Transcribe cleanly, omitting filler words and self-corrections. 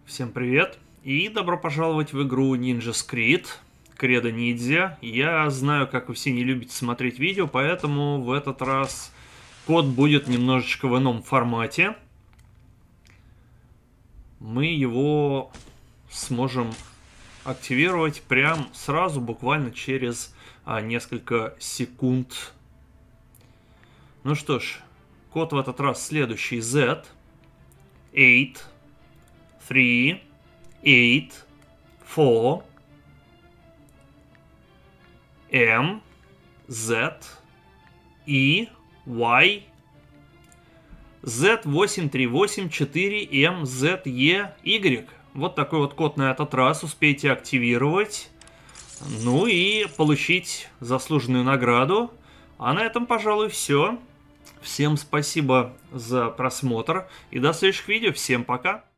Всем привет и добро пожаловать в игру Ninja Screed Credo Ninja. Я знаю, как вы все не любите смотреть видео, поэтому в этот раз код будет немножечко в ином формате. Мы его сможем активировать прям сразу, буквально через несколько секунд. Ну что ж, код в этот раз следующий: Z 8 3 8 4 M Z E Y Z8384MZE Вот такой вот код на этот раз успейте активировать. Ну и получить заслуженную награду. А на этом, пожалуй, все. Всем спасибо за просмотр и до следующих видео. Всем пока!